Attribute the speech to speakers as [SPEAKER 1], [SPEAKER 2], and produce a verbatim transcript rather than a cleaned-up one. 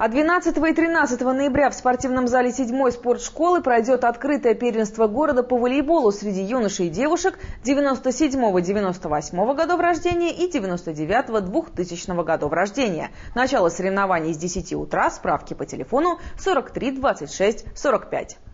[SPEAKER 1] А двенадцатого и тринадцатого ноября в спортивном зале седьмой спортшколы пройдет открытое первенство города по волейболу среди юношей и девушек девяносто седьмого — девяносто восьмого годов рождения и девяносто девятого — двухтысячного годов рождения. Начало соревнований с десяти утра. Справки по телефону сорок три двадцать шесть сорок пять.